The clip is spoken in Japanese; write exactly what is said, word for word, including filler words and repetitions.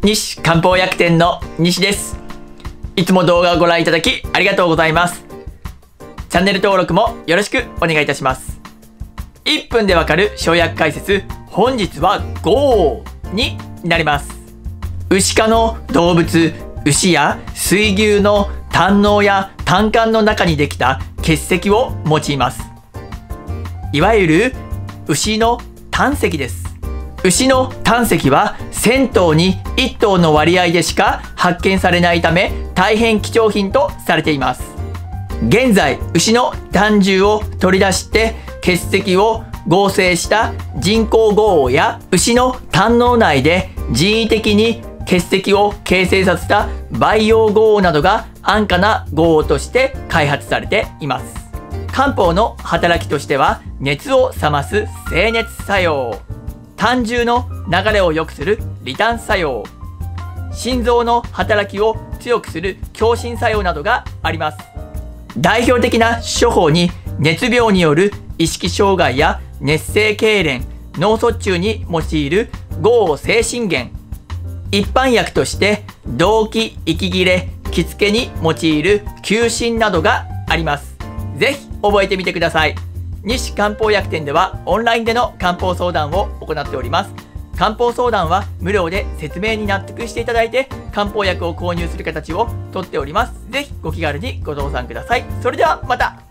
西漢方薬店の西です。いつも動画をご覧いただきありがとうございます。チャンネル登録もよろしくお願いいたします。いっぷんでわかる生薬解説、本日はごになります。牛科の動物、牛や水牛の胆のうや胆管の中にできた結石を用います。いわゆる牛の胆石です。牛の胆石はせん頭にいっ頭の割合でしか発見されないため大変貴重品とされています。現在牛の胆汁を取り出して結石を合成した人工剛黄や牛の胆のう内で人為的に結石を形成させた培養剛黄などが安価な剛黄として開発されています。漢方の働きとしては熱を冷ます清熱作用、胆汁の流れを良くする利胆作用、心臓の働きを強くする強心作用などがあります。代表的な処方に熱病による意識障害や熱性痙攣、脳卒中に用いる剛黄清心丸、一般薬として動悸、息切れ、気付けに用いる休診などがあります。ぜひ覚えてみてください。西漢方薬店ではオンラインでの漢方相談を行っております。漢方相談は無料で説明に納得していただいて漢方薬を購入する形をとっております。ぜひご気軽にご動産ください。それではまた。